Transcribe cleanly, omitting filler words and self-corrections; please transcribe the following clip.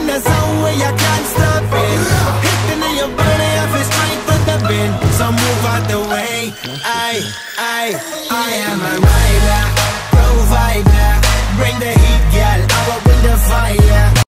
the zone where you can't stop it. Hitting in your body, I feel straight with the bin. So move out the way. I am a rider.